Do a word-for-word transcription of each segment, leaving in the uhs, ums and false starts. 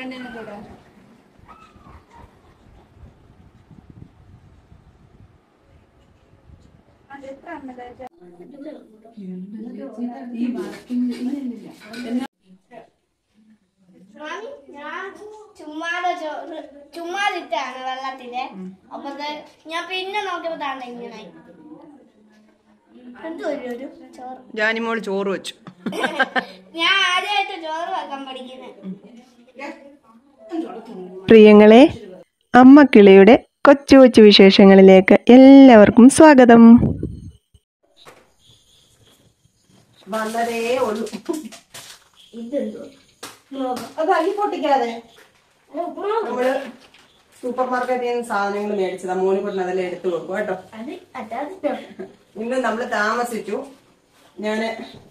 ചുമ്മാതെ ചോറ് ചുമ്മാതിട്ടാണ് വെള്ളത്തില്. അപ്പൊ ഞാൻ പിന്നെ നോക്കിയപ്പോ താണ്ട ഇങ്ങനെ ചോറ്. ജാനിമോള് ചോറ് വെച്ചു. ഞാൻ ആദ്യമായിട്ട് ചോറ് വെക്കാൻ പഠിക്കുന്നത്. പ്രിയങ്ങളെ, അമ്മ കിളിയുടെ കൊച്ചു കൊച്ചു വിശേഷങ്ങളിലേക്ക് എല്ലാവർക്കും സ്വാഗതം. വളരെ ഉള്ളു. അത് അരി പൊട്ടിക്കാതെ നമ്മള് സൂപ്പർ മാർക്കറ്റിൽ നിന്ന് സാധനങ്ങൾ മേടിച്ചതാ. മോന് കൊണ്ട് അതെല്ലാം എടുത്തു കൊടുക്കും കേട്ടോ. ഇന്ന് നമ്മള് താമസിച്ചു. ഞാന്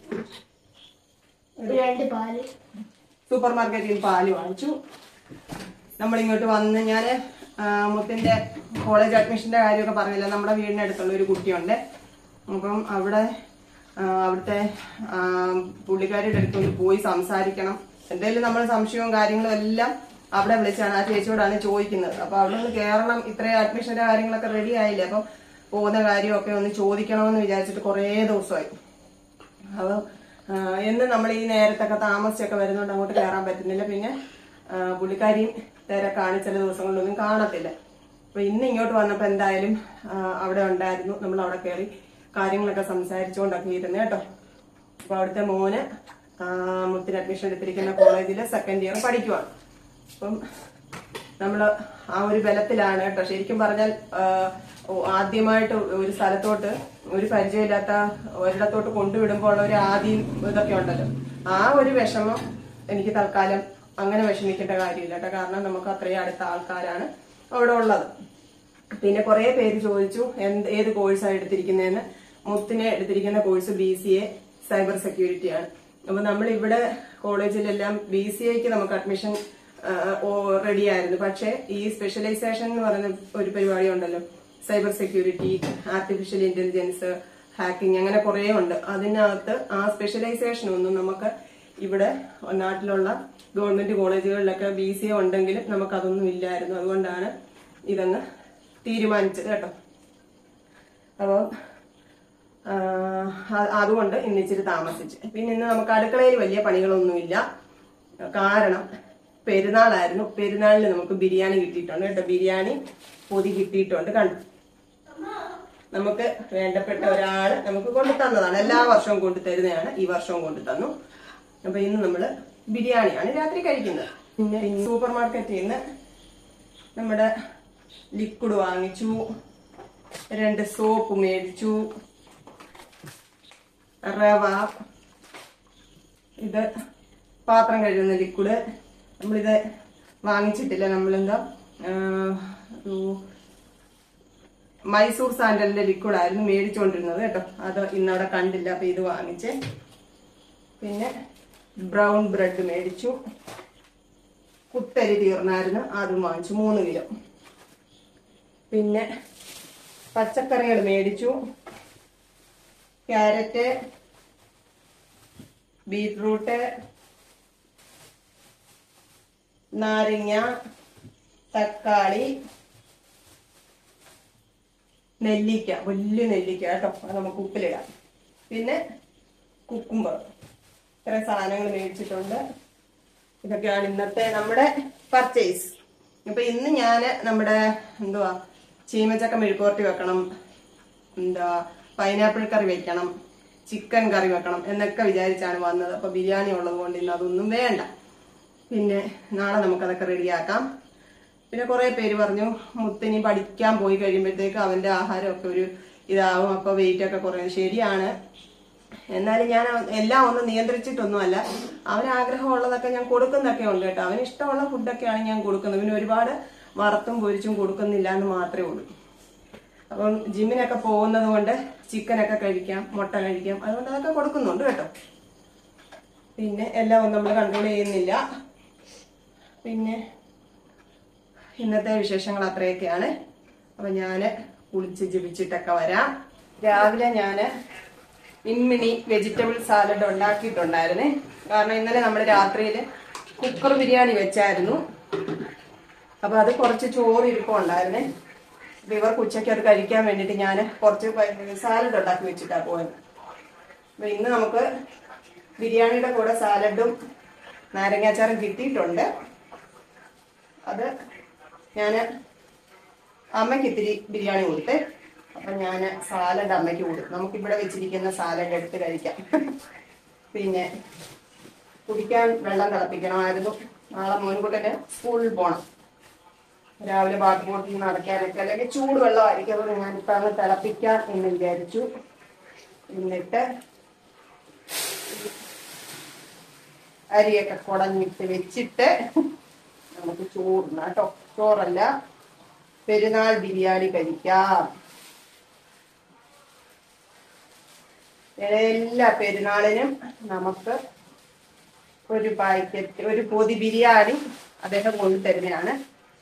സൂപ്പർ മാർക്കറ്റിൽ പാല് വാങ്ങിച്ചു. നമ്മളിങ്ങോട്ട് വന്ന് ഞാന് മുത്തിന്റെ കോളേജ് അഡ്മിഷന്റെ കാര്യമൊക്കെ പറഞ്ഞില്ല. നമ്മുടെ വീടിനടുത്തുള്ള ഒരു കുട്ടിയുണ്ട്. അപ്പം അവിടെ അവിടുത്തെ പുള്ളിക്കാരിയുടെ അടുത്തൊന്ന് പോയി സംസാരിക്കണം. എന്തെങ്കിലും നമ്മൾ സംശയവും കാര്യങ്ങളും എല്ലാം അവിടെ വിളിച്ചാണ് ആ ചേച്ചിയോടാണ് ചോദിക്കുന്നത്. അപ്പൊ അവിടെ നിന്ന് കയറണം. ഇത്രയും അഡ്മിഷന്റെ കാര്യങ്ങളൊക്കെ റെഡി ആയില്ലേ. അപ്പം പോകുന്ന കാര്യമൊക്കെ ഒന്ന് ചോദിക്കണമെന്ന് വിചാരിച്ചിട്ട് കുറേ ദിവസമായി. അപ്പൊ എന്ന് നമ്മൾ ഈ നേരത്തൊക്കെ താമസിച്ചൊക്കെ വരുന്നോണ്ട് അങ്ങോട്ട് കയറാൻ പറ്റുന്നില്ല. പിന്നെ പുള്ളിക്കാരിയും തിരക്കാണ്, ചില ദിവസങ്ങളിലൊന്നും കാണത്തില്ല. അപ്പൊ ഇന്ന് ഇങ്ങോട്ട് വന്നപ്പോ എന്തായാലും അവിടെ ഉണ്ടായിരുന്നു. നമ്മൾ അവിടെ കയറി കാര്യങ്ങളൊക്കെ സംസാരിച്ചുകൊണ്ടൊക്കെ ഇരുന്ന് കേട്ടോ. അപ്പൊ അവിടുത്തെ മോന് മുത്തിന് അഡ്മിഷൻ എടുത്തിരിക്കുന്ന കോളേജില് സെക്കൻഡ് ഇയർ പഠിക്കുവാണ്. അപ്പം നമ്മള് ആ ഒരു ബലത്തിലാണ് കേട്ടോ. ശരിക്കും പറഞ്ഞാൽ ആദ്യമായിട്ട് ഒരു സ്ഥലത്തോട്ട് ഒരു പരിചയമില്ലാത്ത ഒരിടത്തോട്ട് കൊണ്ടുവിടുമ്പോൾ ഒരു ആദ്യം ഇതൊക്കെ ഉണ്ടല്ലോ, ആ ഒരു വിഷമം എനിക്ക് തൽക്കാലം അങ്ങനെ വിഷമിക്കേണ്ട കാര്യമില്ല കേട്ടോ. കാരണം നമുക്ക് അത്രയും അടുത്ത ആൾക്കാരാണ് അവിടെ ഉള്ളത്. പിന്നെ കുറെ പേര് ചോദിച്ചു എന്ത് ഏത് കോഴ്സാണ് എടുത്തിരിക്കുന്നതെന്ന്. മുത്തിനെ എടുത്തിരിക്കുന്ന course B C A cyber security ആണ്. അപ്പൊ നമ്മൾ ഇവിടെ കോളേജിലെല്ലാം ബി സി എക്ക് നമുക്ക് അഡ്മിഷൻ റെഡി ആയിരുന്നു. പക്ഷെ ഈ സ്പെഷ്യലൈസേഷൻ എന്ന് പറയുന്ന ഒരു പരിപാടി ഉണ്ടല്ലോ, cyber security, artificial intelligence, hacking, അങ്ങനെ കുറെ ഉണ്ട്. അതിനകത്ത് ആ സ്പെഷ്യലൈസേഷൻ ഒന്നും നമുക്ക് ഇവിടെ നാട്ടിലുള്ള ഗവൺമെന്റ് കോളേജുകളിലൊക്കെ ബി സി എ ഉണ്ടെങ്കിലും നമുക്ക് അതൊന്നും ഇല്ലായിരുന്നു. അതുകൊണ്ടാണ് ഇതങ്ങ് തീരുമാനിച്ചത് കേട്ടോ. അപ്പൊ അതുകൊണ്ട് ഇന്ന് ഇച്ചിരി താമസിച്ച്. പിന്നെ ഇന്ന് നമുക്ക് അടുക്കളയിൽ വലിയ പണികളൊന്നുമില്ല. കാരണം പെരുന്നാളായിരുന്നു. പെരുന്നാളിന് നമുക്ക് ബിരിയാണി കിട്ടിയിട്ടുണ്ട് കേട്ടോ. ബിരിയാണി പൊതി കിട്ടിയിട്ടുണ്ട്. കണ്ടു, നമുക്ക് വേണ്ടപ്പെട്ട ഒരാള് നമുക്ക് കൊണ്ടു തന്നതാണ്. എല്ലാ വർഷവും കൊണ്ടു തരുന്നതാണ്. ഈ വർഷവും കൊണ്ടു തന്നു. അപ്പൊ ഇന്ന് നമ്മള് ബിരിയാണിയാണ് രാത്രി കഴിക്കുന്നത്. പിന്നെ സൂപ്പർ മാർക്കറ്റിൽ നിന്ന് നമ്മുടെ ലിക്വിഡ് വാങ്ങിച്ചു, രണ്ട് സോപ്പ് മേടിച്ചു, റവ, ഇത് പാത്രം കഴുകുന്ന ലിക്വിഡ്. നമ്മളിത് വാങ്ങിച്ചിട്ടില്ല. നമ്മളെന്താ മൈസൂർ സാൻഡലിന്റെ ലിക്വിഡ് ആയിരുന്നു മേടിച്ചുകൊണ്ടിരുന്നത് കേട്ടോ. അത് ഇന്നവിടെ കണ്ടില്ല, അപ്പൊ ഇത് വാങ്ങിച്ച്. പിന്നെ ബ്രൗൺ ബ്രെഡ് മേടിച്ചു. കുത്തരി തീർന്നായിരുന്നു, അതും വാങ്ങിച്ചു, മൂന്ന് കിലോ. പിന്നെ പച്ചക്കറികൾ മേടിച്ചു. ക്യാരറ്റ്, ബീറ്റ്റൂട്ട്, നാരങ്ങ, തക്കാളി, നെല്ലിക്ക, വലിയ നെല്ലിക്ക കേട്ടോ, അത് നമുക്ക് ഉപ്പിലിടാം. പിന്നെ കുക്കുംബർ. ഇത്ര സാധനങ്ങൾ മേടിച്ചിട്ടുണ്ട്. ഇതൊക്കെയാണ് ഇന്നത്തെ നമ്മുടെ പർച്ചേസ്. ഇപ്പൊ ഇന്ന് ഞാന് നമ്മുടെ എന്തുവാ ചീമച്ചക്ക മെഴുക്കുവരട്ടി വെക്കണം, എന്താ പൈനാപ്പിൾ കറി വെക്കണം, ചിക്കൻ കറി വെക്കണം എന്നൊക്കെ വിചാരിച്ചാണ് വന്നത്. അപ്പൊ ബിരിയാണി ഉള്ളത് കൊണ്ട് ഇന്ന് അതൊന്നും വേണ്ട. പിന്നെ നാളെ നമുക്കതൊക്കെ റെഡിയാക്കാം. പിന്നെ കുറെ പേര് പറഞ്ഞു മുത്തിനി പഠിക്കാൻ പോയി കഴിയുമ്പോഴത്തേക്ക് അവന്റെ ആഹാരമൊക്കെ ഒരു ഇതാവും, അപ്പൊ വെയിറ്റ് ഒക്കെ കുറയും. ശരിയാണ്. എന്നാലും ഞാൻ എല്ലാം ഒന്നും നിയന്ത്രിച്ചിട്ടൊന്നുമല്ല. അവന് ആഗ്രഹമുള്ളതൊക്കെ ഞാൻ കൊടുക്കുന്നൊക്കെ ഉണ്ട് കേട്ടോ. അവന് ഇഷ്ടമുള്ള ഫുഡൊക്കെയാണ് ഞാൻ കൊടുക്കുന്നത്. പിന്നെ ഒരുപാട് വറുത്തും പൊരിച്ചും കൊടുക്കുന്നില്ല എന്ന് മാത്രമേ ഉള്ളൂ. അപ്പം ജിമ്മിനൊക്കെ പോകുന്നത് കൊണ്ട് ചിക്കനൊക്കെ കഴിക്കാം, മുട്ട കഴിക്കാം, അതുകൊണ്ട് അതൊക്കെ കൊടുക്കുന്നുണ്ട് കേട്ടോ. പിന്നെ എല്ലാം ഒന്നും നമ്മൾ കൺട്രോൾ ചെയ്യുന്നില്ല. പിന്നെ ഇന്നത്തെ വിശേഷങ്ങൾ അത്രയൊക്കെയാണ്. അപ്പൊ ഞാന് കുളിച്ച് ജപിച്ചിട്ടൊക്കെ വരാം. രാവിലെ ഞാന് ഇമ്മിണി വെജിറ്റബിൾ സാലഡ് ഉണ്ടാക്കിയിട്ടുണ്ടായിരുന്നേ. കാരണം ഇന്നലെ നമ്മൾ രാത്രിയിൽ കുക്കർ ബിരിയാണി വെച്ചായിരുന്നു. അപ്പൊ അത് കുറച്ച് ചോറ് ഇരിപ്പുണ്ടായിരുന്നേ. അപ്പൊ ഇവർക്ക് ഉച്ചയ്ക്ക് അത് കഴിക്കാൻ വേണ്ടിയിട്ട് ഞാൻ കുറച്ച് സാലഡ് ഉണ്ടാക്കി വെച്ചിട്ടാ പോയത്. അപ്പൊ ഇന്ന് നമുക്ക് ബിരിയാണിയുടെ കൂടെ സാലഡും നാരങ്ങാച്ചാറും കിട്ടിയിട്ടുണ്ട്. അത് ഞാൻ അമ്മയ്ക്ക് ഇത്തിരി ബിരിയാണി കൊടുത്തേ. അപ്പൊ ഞാൻ സാലഡ് അമ്മയ്ക്ക് കൊടുക്കും. നമുക്കിവിടെ വെച്ചിരിക്കുന്ന സാലഡ് എടുത്ത് കഴിക്കാം. പിന്നെ കുടിക്കാൻ വെള്ളം തിളപ്പിക്കണമായിരുന്നു. നാളെ മോൻകുട്ടന് സ്കൂളിൽ പോകണം. രാവിലെ ബാത്ത് ബോട്ടിൽ നടക്കാനൊക്കെ അല്ലെങ്കിൽ ചൂട് വെള്ളമായിരിക്കും. അതുകൊണ്ട് ഞാനിപ്പോൾ അങ്ങ് തിളപ്പിക്കാം എന്ന് വിചാരിച്ചു. എന്നിട്ട് അരിയൊക്കെ കുടഞ്ഞിട്ട് വെച്ചിട്ട് നമുക്ക് ചോറിന കേട്ടോ. ചോറല്ല, പെരുന്നാൾ ബിരിയാണി കഴിക്കാം. എല്ലാ പെരുന്നാളിനും നമുക്ക് ഒരു പാക്കറ്റ് ഒരു പൊതി ബിരിയാണി അദ്ദേഹം കൊണ്ടുതരുന്നതാണ്.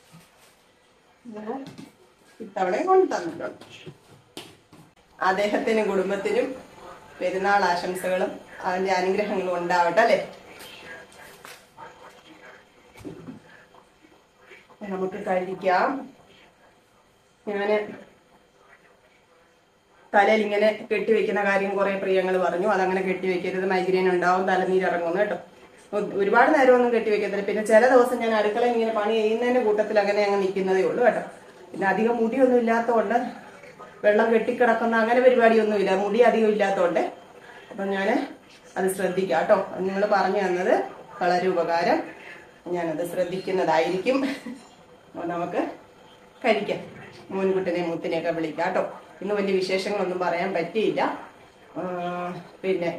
ഇത്തവണയും കൊണ്ടു തന്നിട്ടുണ്ട്. അദ്ദേഹത്തിനും കുടുംബത്തിനും പെരുന്നാൾ ആശംസകളും അതിന്റെ അനുഗ്രഹങ്ങളും ഉണ്ടാവട്ടെ അല്ലെ. നമുക്ക് കഴിക്കാം. ഞാന് തലയിൽ ഇങ്ങനെ കെട്ടിവെക്കുന്ന കാര്യം കുറെ പ്രിയങ്ങൾ പറഞ്ഞു. അതങ്ങനെ കെട്ടിവെക്കരുത്, മൈഗ്രെയിൻ ഉണ്ടാവും, തലനീരിറങ്ങുന്നു കേട്ടോ. ഒരുപാട് നേരമൊന്നും കെട്ടിവെക്കത്തില്ല. പിന്നെ ചില ദിവസം ഞാൻ അടുക്കളയിൽ ഇങ്ങനെ പണി ചെയ്യുന്നതിന്റെ കൂട്ടത്തിൽ അങ്ങനെ അങ്ങ് നിൽക്കുന്നതേ ഉള്ളൂ കേട്ടോ. പിന്നെ അധികം മുടിയൊന്നും ഇല്ലാത്തതുകൊണ്ട് വെള്ളം കെട്ടിക്കിടക്കുന്ന അങ്ങനെ പരിപാടിയൊന്നുമില്ല, മുടി അധികം ഇല്ലാത്തതുകൊണ്ട്. അപ്പം ഞാൻ അത് ശ്രദ്ധിക്കാം കേട്ടോ. നിങ്ങൾ പറഞ്ഞു തന്നത് വളരെ ഉപകാരം. ഞാനത് ശ്രദ്ധിക്കുന്നതായിരിക്കും. അപ്പോൾ നമുക്ക് കഴിക്കാം. മോൻകുട്ടനെ മുത്തിനെയൊക്കെ വിളിക്കാം കേട്ടോ. ഇന്ന് വലിയ വിശേഷങ്ങളൊന്നും പറയാൻ പറ്റിയില്ല. പിന്നെ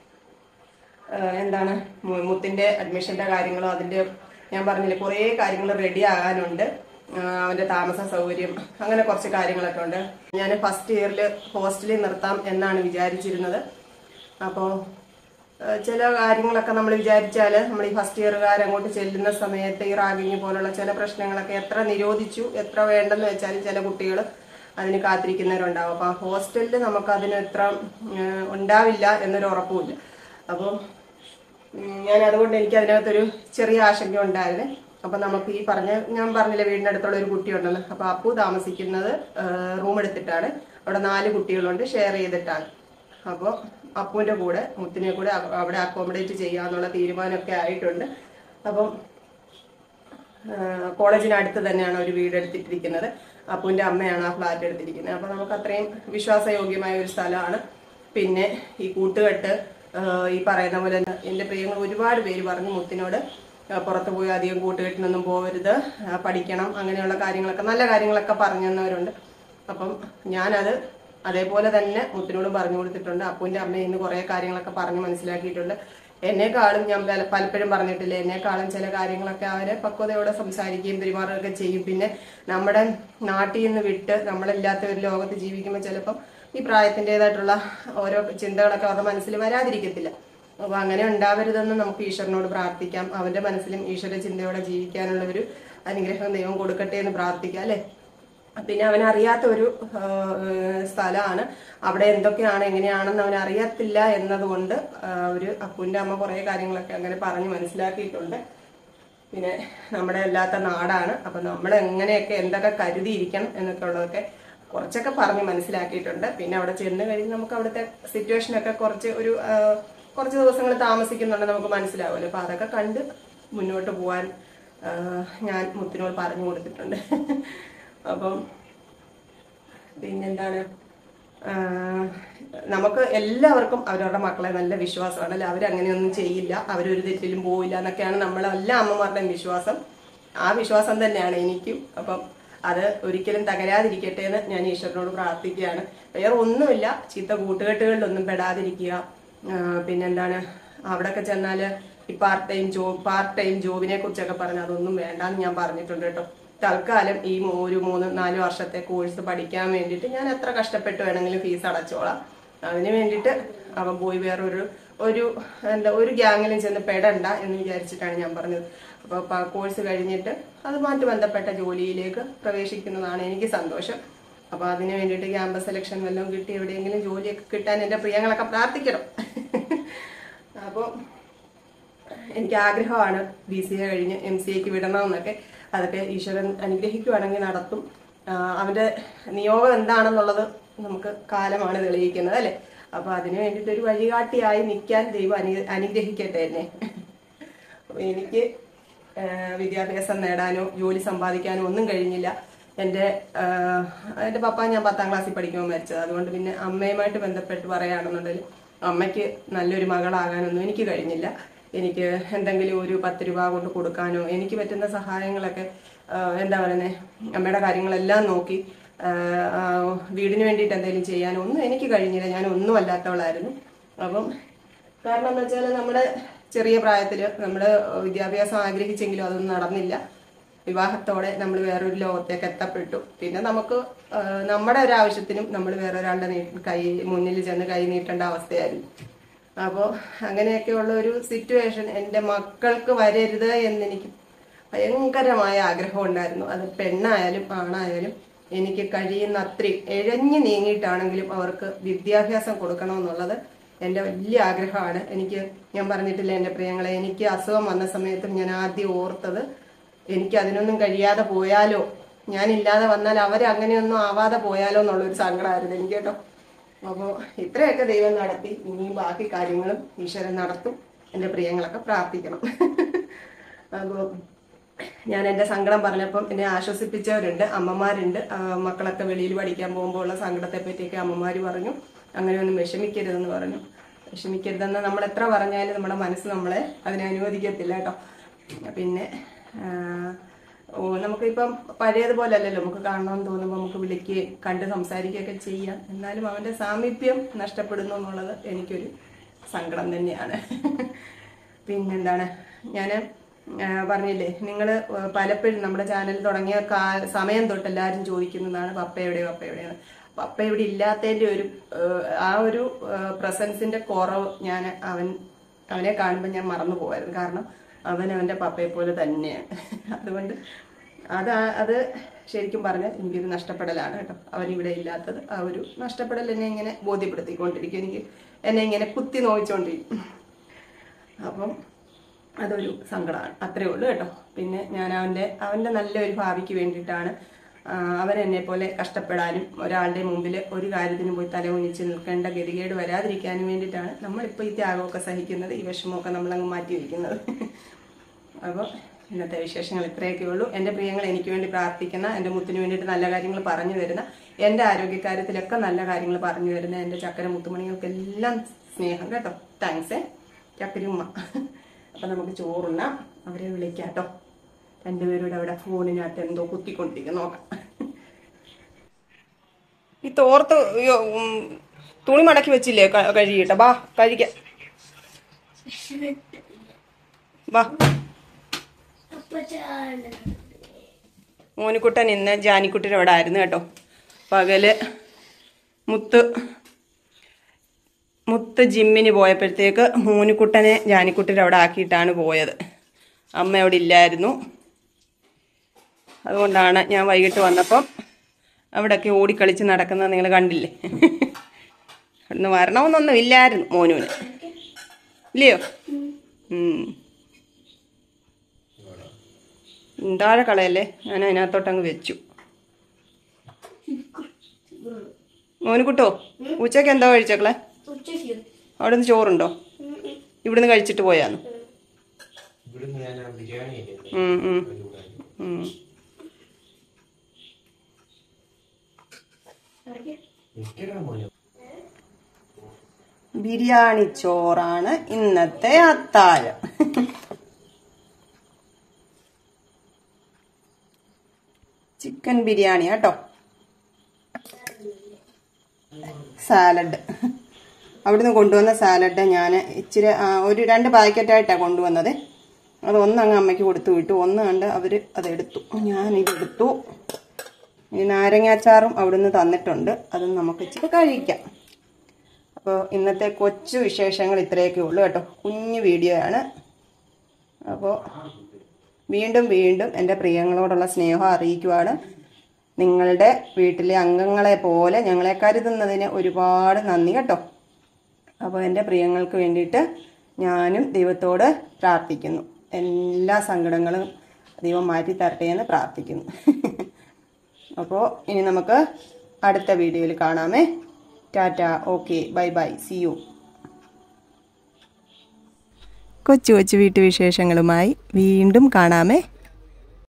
എന്താണ് മുത്തിന്റെ അഡ്മിഷന്റെ കാര്യങ്ങളോ അതിന്റെ ഞാൻ പറഞ്ഞില്ലേ കുറേ കാര്യങ്ങൾ റെഡി ആകാനുണ്ട്. അവന്റെ താമസ സൗകര്യം അങ്ങനെ കുറച്ച് കാര്യങ്ങളൊക്കെ ഉണ്ട്. ഞാൻ ഫസ്റ്റ് ഇയറിൽ ഹോസ്റ്റലിൽ നിർത്താം എന്നാണ് വിചാരിച്ചിരുന്നത്. അപ്പോൾ ചില കാര്യങ്ങളൊക്കെ നമ്മൾ വിചാരിച്ചാൽ നമ്മൾ ഈ ഫസ്റ്റ് ഇയറുകാർ അങ്ങോട്ട് ചെല്ലുന്ന സമയത്ത് ഈ റാഗിങ് പോലുള്ള ചില പ്രശ്നങ്ങളൊക്കെ എത്ര നിരോധിച്ചു എത്ര വേണ്ടെന്ന് വെച്ചാലും ചില കുട്ടികൾ അതിന് കാത്തിരിക്കുന്നവരുണ്ടാവും. അപ്പോൾ ആ ഹോസ്റ്റലിൽ നമുക്ക് അതിന് എത്ര ഉണ്ടാവില്ല എന്നൊരു ഉറപ്പുമില്ല. അപ്പോൾ ഞാൻ അതുകൊണ്ട് എനിക്ക് അതിനകത്തൊരു ചെറിയ ആശങ്ക ഉണ്ടായിരുന്നു. അപ്പം നമുക്ക് ഈ പറഞ്ഞ ഞാൻ പറഞ്ഞില്ല വീടിനടുത്തുള്ള ഒരു കുട്ടിയുണ്ടെന്ന്. അപ്പോൾ അപ്പു താമസിക്കുന്നത് റൂം എടുത്തിട്ടാണ്. അവിടെ നാല് കുട്ടികളുണ്ട്, ഷെയർ ചെയ്തിട്ടാണ്. അപ്പോൾ അപ്പുവിൻ്റെ കൂടെ മുത്തിനെ കൂടെ അവിടെ അക്കോമഡേറ്റ് ചെയ്യാന്നുള്ള തീരുമാനമൊക്കെ ആയിട്ടുണ്ട്. അപ്പം കോളേജിനടുത്ത് തന്നെയാണ് ഒരു വീട് എടുത്തിട്ടിരിക്കുന്നത്. അപ്പുവിൻ്റെ അമ്മയാണ് ആ ഫ്ലാറ്റ് എടുത്തിരിക്കുന്നത്. അപ്പം നമുക്ക് അത്രയും വിശ്വാസയോഗ്യമായ ഒരു സ്ഥലമാണ്. പിന്നെ ഈ കൂട്ടുകെട്ട് ഈ പറയുന്ന പോലെ എൻ്റെ പ്രിയങ്ങൾ ഒരുപാട് പേര് പറഞ്ഞു മുത്തിനോട് പുറത്ത് പോയി അധികം കൂട്ടുകെട്ടിനൊന്നും പോകരുത്, പഠിക്കണം, അങ്ങനെയുള്ള കാര്യങ്ങളൊക്കെ നല്ല കാര്യങ്ങളൊക്കെ പറഞ്ഞു തന്നവരുണ്ട്. അപ്പം ഞാനത് അതേപോലെ തന്നെ മുത്തിനോട് പറഞ്ഞു കൊടുത്തിട്ടുണ്ട്. അപ്പുവിൻ്റെ അമ്മയിൽ നിന്ന് കുറേ കാര്യങ്ങളൊക്കെ പറഞ്ഞ് മനസ്സിലാക്കിയിട്ടുണ്ട്. എന്നെക്കാളും ഞാൻ പലപ്പോഴും പറഞ്ഞിട്ടില്ല, എന്നെക്കാളും ചില കാര്യങ്ങളൊക്കെ അവരെ പക്വതയോടെ സംസാരിക്കുകയും പെരുമാറുകയൊക്കെ ചെയ്യും. പിന്നെ നമ്മുടെ നാട്ടിൽ നിന്ന് വിട്ട് നമ്മളില്ലാത്ത ഒരു ലോകത്ത് ജീവിക്കുമ്പോൾ ചിലപ്പം ഈ പ്രായത്തിൻ്റെതായിട്ടുള്ള ഓരോ ചിന്തകളൊക്കെ അവരുടെ മനസ്സിൽ വരാതിരിക്കത്തില്ല. അപ്പോൾ അങ്ങനെ ഉണ്ടാവരുതെന്ന് നമുക്ക് ഈശ്വരനോട് പ്രാർത്ഥിക്കാം. അവന്റെ മനസ്സിലും ഈശ്വര ചിന്തയോടെ ജീവിക്കാനുള്ള ഒരു അനുഗ്രഹം ദൈവം കൊടുക്കട്ടെ എന്ന് പ്രാർത്ഥിക്കാം അല്ലെ. പിന്നെ അവനറിയാത്ത ഒരു സ്ഥലമാണ്, അവിടെ എന്തൊക്കെയാണ് എങ്ങനെയാണെന്ന് അവൻ അറിയത്തില്ല എന്നതുകൊണ്ട് ഒരു അപ്പുവിൻ്റെ അമ്മ കുറേ കാര്യങ്ങളൊക്കെ അങ്ങനെ പറഞ്ഞ് മനസ്സിലാക്കിയിട്ടുണ്ട്. പിന്നെ നമ്മുടെ അല്ലാത്ത നാടാണ്. അപ്പം നമ്മൾ എങ്ങനെയൊക്കെ എന്തൊക്കെ കരുതിയിരിക്കണം എന്നൊക്കെ ഉള്ളതൊക്കെ കുറച്ചൊക്കെ പറഞ്ഞ് മനസ്സിലാക്കിയിട്ടുണ്ട്. പിന്നെ അവിടെ ചെന്ന് കഴിഞ്ഞ് നമുക്ക് അവിടുത്തെ സിറ്റുവേഷനൊക്കെ കുറച്ച് ഒരു കുറച്ച് ദിവസങ്ങൾ താമസിക്കുന്നുണ്ട് നമുക്ക് മനസ്സിലാവുമല്ലോ. അപ്പം അതൊക്കെ കണ്ട് മുന്നോട്ട് പോകാൻ ഞാൻ മുത്തിനോട് പറഞ്ഞു കൊടുത്തിട്ടുണ്ട്. അപ്പം പിന്നെന്താണ്, നമുക്ക് എല്ലാവർക്കും അവരവരുടെ മക്കളെ നല്ല വിശ്വാസമാണ് അല്ലെ. അവരങ്ങനെയൊന്നും ചെയ്യില്ല, അവരൊരു തെറ്റിലും പോവില്ല എന്നൊക്കെയാണ് നമ്മളെല്ലാ അമ്മമാരുടെയും വിശ്വാസം. ആ വിശ്വാസം തന്നെയാണ് എനിക്കും. അപ്പം അത് ഒരിക്കലും തകരാതിരിക്കട്ടെ എന്ന് ഞാൻ ഈശ്വരനോട് പ്രാർത്ഥിക്കുകയാണ്. വേറെ ഒന്നുമില്ല, ചീത്ത കൂട്ടുകെട്ടുകളിലൊന്നും പെടാതിരിക്കുക. പിന്നെന്താണ്, അവിടെയൊക്കെ ചെന്നാൽ ഈ part time job part time ജോബിനെ കുറിച്ചൊക്കെ പറഞ്ഞാൽ അതൊന്നും വേണ്ടാന്ന് ഞാൻ പറഞ്ഞിട്ടുണ്ട് കേട്ടോ. തൽക്കാലം ഈ ഒരു മൂന്ന് നാല് വർഷത്തെ കോഴ്സ് പഠിക്കാൻ വേണ്ടിയിട്ട് ഞാൻ എത്ര കഷ്ടപ്പെട്ട് വേണമെങ്കിലും ഫീസ് അടച്ചോളാം. അതിന് വേണ്ടിയിട്ട് അവൻ പോയി വേറൊരു ഒരു എന്താ ഒരു ഗ്യാങ്ങിലും ചെന്ന് പെടണ്ട എന്ന് വിചാരിച്ചിട്ടാണ് ഞാൻ പറഞ്ഞത്. അപ്പോൾ കോഴ്സ് കഴിഞ്ഞിട്ട് അതുമായിട്ട് ബന്ധപ്പെട്ട ജോലിയിലേക്ക് പ്രവേശിക്കുന്നതാണ് എനിക്ക് സന്തോഷം. അപ്പോൾ അതിന് വേണ്ടിയിട്ട് ക്യാമ്പസ് സെലക്ഷൻ വല്ലതും കിട്ടി എവിടെയെങ്കിലും ജോലിയൊക്കെ കിട്ടാൻ എൻ്റെ പ്രിയങ്ങളൊക്കെ പ്രാർത്ഥിക്കണം. അപ്പോൾ എനിക്ക് ആഗ്രഹമാണ് ബി സി എ കഴിഞ്ഞ് എം സി എക്ക് വിടണമെന്നൊക്കെ. അതൊക്കെ ഈശ്വരൻ അനുഗ്രഹിക്കുവാണെങ്കിൽ നടത്തും. അവന്റെ നിയോഗം എന്താണെന്നുള്ളത് നമുക്ക് കാലമാണ് തെളിയിക്കുന്നത് അല്ലേ. അപ്പൊ അതിനു വേണ്ടിയിട്ട് ഒരു വഴികാട്ടിയായി നിൽക്കാൻ ദൈവം അനു അനുഗ്രഹിക്കട്ടെ എന്നെ. അപ്പൊ എനിക്ക് വിദ്യാഭ്യാസം നേടാനോ ജോലി സമ്പാദിക്കാനോ ഒന്നും കഴിഞ്ഞില്ല. എൻ്റെ എൻ്റെ പപ്പ ഞാൻ പത്താം ക്ലാസ്സിൽ പഠിക്കുമ്പോൾ മരിച്ചത്. അതുകൊണ്ട് പിന്നെ അമ്മയുമായിട്ട് ബന്ധപ്പെട്ട് പറയുകയാണെന്നുണ്ടെങ്കിൽ അമ്മയ്ക്ക് നല്ലൊരു മകളാകാനൊന്നും എനിക്ക് കഴിഞ്ഞില്ല. എനിക്ക് എന്തെങ്കിലും ഒരു പത്ത് രൂപ കൊണ്ട് കൊടുക്കാനോ എനിക്ക് പറ്റുന്ന സഹായങ്ങളൊക്കെ എന്താ പറയുന്നത് അമ്മയുടെ കാര്യങ്ങളെല്ലാം നോക്കി വീടിന് വേണ്ടിയിട്ട് എന്തെങ്കിലും ചെയ്യാനോ ഒന്നും എനിക്ക് കഴിഞ്ഞില്ല. ഞാൻ ഒന്നും അല്ലാത്തവളായിരുന്നു. അപ്പം കാരണം എന്താ വെച്ചാൽ നമ്മുടെ ചെറിയ പ്രായത്തിൽ നമ്മുടെ വിദ്യാഭ്യാസം ആഗ്രഹിച്ചെങ്കിലും അതൊന്നും നടന്നില്ല. വിവാഹത്തോടെ നമ്മൾ വേറൊരു ലോകത്തേക്ക് എത്തപ്പെട്ടു. പിന്നെ നമുക്ക് നമ്മുടെ ഒരു ആവശ്യത്തിനും നമ്മൾ വേറൊരാളുടെ കൈ മുന്നിൽ ചെന്ന് കൈ നീട്ടേണ്ട അവസ്ഥയായിരുന്നു. അപ്പോൾ അങ്ങനെയൊക്കെയുള്ള ഒരു സിറ്റുവേഷൻ എൻ്റെ മക്കൾക്ക് വരരുത് എന്നെനിക്ക് ഭയങ്കരമായ ആഗ്രഹം ഉണ്ടായിരുന്നു. അത് പെണ്ണായാലും ആണായാലും എനിക്ക് കഴിയുന്ന അത്രയും എഴഞ്ഞു നീങ്ങിയിട്ടാണെങ്കിലും അവർക്ക് വിദ്യാഭ്യാസം കൊടുക്കണമെന്നുള്ളത് എൻ്റെ വലിയ ആഗ്രഹമാണ്. എനിക്ക് ഞാൻ പറഞ്ഞിട്ടില്ല എൻ്റെ പ്രിയങ്ങളെ, എനിക്ക് അസുഖം വന്ന സമയത്തും ഞാൻ ആദ്യം ഓർത്തത് എനിക്ക് അതിനൊന്നും കഴിയാതെ പോയാലോ, ഞാനില്ലാതെ വന്നാൽ അവരങ്ങനെയൊന്നും ആവാതെ പോയാലോ എന്നുള്ളൊരു സങ്കടമായിരുന്നു എനിക്ക് കേട്ടോ. അപ്പോൾ ഇത്രയൊക്കെ ദൈവം നടത്തി. ഇനിയും ബാക്കി കാര്യങ്ങളും ഈശ്വരൻ നടത്തും. എൻ്റെ പ്രിയങ്ങളൊക്കെ പ്രാർത്ഥിക്കണം. അപ്പോൾ ഞാൻ എൻ്റെ സങ്കടം പറഞ്ഞപ്പം എന്നെ ആശ്വസിപ്പിച്ചവരുണ്ട്, അമ്മമാരുണ്ട്. മക്കളൊക്കെ വെളിയിൽ പഠിക്കാൻ പോകുമ്പോൾ ഉള്ള സങ്കടത്തെ പറ്റിയൊക്കെ അമ്മമാർ പറഞ്ഞു, അങ്ങനെയൊന്നും വിഷമിക്കരുതെന്ന് പറഞ്ഞു. വിഷമിക്കരുതെന്ന് നമ്മൾ എത്ര പറഞ്ഞാലും നമ്മുടെ മനസ്സ് നമ്മളെ അതിനെ അനുവദിക്കത്തില്ല കേട്ടോ. പിന്നെ നമുക്കിപ്പം പഴയതുപോലെ അല്ലല്ലോ, നമുക്ക് കാണണമെന്ന് തോന്നുമ്പോൾ നമുക്ക് വിളിക്കുകയും കണ്ട് സംസാരിക്കുകയൊക്കെ ചെയ്യാം. എന്നാലും അവൻ്റെ സാമീപ്യം നഷ്ടപ്പെടുന്നു എന്നുള്ളത് എനിക്കൊരു സങ്കടം തന്നെയാണ്. പിന്നെന്താണ്, ഞാൻ പറഞ്ഞില്ലേ, നിങ്ങൾ പലപ്പോഴും നമ്മുടെ ചാനൽ തുടങ്ങിയ കാ സമയം തൊട്ട് എല്ലാവരും ചോദിക്കുന്നതാണ് പപ്പ എവിടെയോ പപ്പ എവിടെയാണ്. പപ്പ ഇവിടെ ഇല്ലാത്തതിൻ്റെ ഒരു ആ ഒരു പ്രസൻസിൻ്റെ കുറവ് ഞാൻ അവൻ അവനെ കാണുമ്പോൾ ഞാൻ മറന്നു പോകായിരുന്നു. കാരണം അവൻ അവൻ്റെ പപ്പയെ പോലെ തന്നെയാണ്. അതുകൊണ്ട് അത് അത് ശരിക്കും പറഞ്ഞാൽ എനിക്കൊരു നഷ്ടപ്പെടലാണ് കേട്ടോ, അവനിവിടെ ഇല്ലാത്തത്. ആ ഒരു നഷ്ടപ്പെടൽ എന്നെ ഇങ്ങനെ ബോധ്യപ്പെടുത്തിക്കൊണ്ടിരിക്കും, എനിക്ക് എന്നെ ഇങ്ങനെ കുത്തി നോവിച്ചുകൊണ്ടിരിക്കും. അപ്പം അതൊരു സങ്കടമാണ്, അത്രേ ഉള്ളൂ കേട്ടോ. പിന്നെ ഞാൻ അവൻ്റെ അവൻ്റെ നല്ലൊരു ഭാവിക്ക് വേണ്ടിയിട്ടാണ് അവൻ എന്നെ പോലെ കഷ്ടപ്പെടാനും ഒരാളുടെ മുമ്പിൽ ഒരു കാര്യത്തിനും പോയി തല കുനിച്ച് നിൽക്കേണ്ട ഗതികേട് വരാതിരിക്കാനും വേണ്ടിയിട്ടാണ് നമ്മളിപ്പോൾ ഈ ത്യാഗമൊക്കെ സഹിക്കുന്നത്, ഈ വിഷമമൊക്കെ നമ്മളങ്ങ് മാറ്റി വയ്ക്കുന്നത്. അപ്പോൾ ഇന്നത്തെ വിശേഷങ്ങൾ ഇത്രയൊക്കെ ഉള്ളൂ. എൻ്റെ പ്രിയങ്ങൾ എനിക്ക് വേണ്ടി പ്രാർത്ഥിക്കുന്ന, എൻ്റെ മുത്തിന് വേണ്ടിയിട്ട് നല്ല കാര്യങ്ങൾ പറഞ്ഞു തരുന്ന, എൻ്റെ ആരോഗ്യകാര്യത്തിലൊക്കെ നല്ല കാര്യങ്ങൾ പറഞ്ഞു തരുന്ന എൻ്റെ ചക്കര മുത്തുമണികൾക്കെല്ലാം സ്നേഹം കേട്ടോ. താങ്ക്സേ ചക്കരുമ്മ. അപ്പം നമുക്ക് ചോറുണ്ണാം, അവരെ വിളിക്കാം കേട്ടോ. രണ്ടുപേരുടെ അവിടെ ഫോണിനകത്ത് എന്തോ കുത്തിക്കൊണ്ടിരിക്കും, നോക്കാം. ഈ തോർത്ത് തുണി മടക്കി വെച്ചില്ലേ കഴുകിയിട്ട, ബാ കഴിക്കാം, ബാ. മോനിക്കുട്ടൻ ഇന്ന് ജാനിക്കുട്ടിയുടെ അവിടെ ആയിരുന്നു കേട്ടോ. പകല് മുത്ത് മുത്ത് ജിമ്മിന് പോയപ്പോഴത്തേക്ക് മോനിക്കുട്ടനെ ജാനിക്കുട്ടിയുടെ അവിടെ ആക്കിയിട്ടാണ് പോയത്. അമ്മ അവിടെ ഇല്ലായിരുന്നു. അതുകൊണ്ടാണ് ഞാൻ വൈകിട്ട് വന്നപ്പം അവിടെയൊക്കെ ഓടിക്കളിച്ച് നടക്കുന്നത് നിങ്ങൾ കണ്ടില്ലേ. അവിടുന്ന് വരണമെന്നൊന്നും ഇല്ലായിരുന്നു മോനുവിന്, ഇല്ലയോ? താഴെ കളയല്ലേ, ഞാൻ അതിനകത്തോട്ടങ്ങ് വെച്ചു. മോനുകുട്ടോ, ഉച്ചയ്ക്ക് എന്താ കഴിച്ചക്കളെ? അവിടെ നിന്ന് ചോറുണ്ടോ? ഇവിടുന്ന് കഴിച്ചിട്ട് പോയാന്ന്? ബിരിയാണി ചോറാണ് ഇന്നത്തെ അത്താഴം. ചിക്കൻ ബിരിയാണി കേട്ടോ. സാലഡ് അവിടുന്ന് കൊണ്ടുവന്ന സാലഡ് ഞാൻ ഇച്ചിരി ഒരു രണ്ട് പാക്കറ്റായിട്ടാണ് കൊണ്ടുവന്നത്. അത് ഒന്നങ്ങ് അമ്മയ്ക്ക് കൊടുത്തു വിട്ടു, ഒന്ന് കണ്ട് അവർ അതെടുത്തു, ഞാനിതെടുത്തു. ഇനി നാരങ്ങാച്ചാറും അവിടുന്ന് തന്നിട്ടുണ്ട്, അതും നമുക്ക് ഇച്ചിരി കഴിക്കാം. അപ്പോൾ ഇന്നത്തെ കൊച്ചു വിശേഷങ്ങൾ ഇത്രയൊക്കെ ഉള്ളൂ കേട്ടോ, കുഞ്ഞു വീഡിയോ ആണ്. അപ്പോൾ വീണ്ടും വീണ്ടും എൻ്റെ പ്രിയങ്ങളോടുള്ള സ്നേഹം അറിയിക്കുവാണ്. നിങ്ങളുടെ വീട്ടിലെ അംഗങ്ങളെ പോലെ ഞങ്ങളെ കരുതുന്നതിന് ഒരുപാട് നന്ദി കേട്ടോ. അപ്പോൾ എൻ്റെ പ്രിയങ്ങൾക്ക് വേണ്ടിയിട്ട് ഞാനും ദൈവത്തോട് പ്രാർത്ഥിക്കുന്നു. എല്ലാ സങ്കടങ്ങളും ദൈവം മാറ്റി തരട്ടെ എന്ന് പ്രാർത്ഥിക്കുന്നു. അപ്പോൾ ഇനി നമുക്ക് അടുത്ത വീഡിയോയിൽ കാണാമേ. Tata. Okay, bye bye, see you. കൊച്ചു കൊച്ചു വീട്ടുവിശേഷങ്ങളുമായി വീണ്ടും കാണാമേ.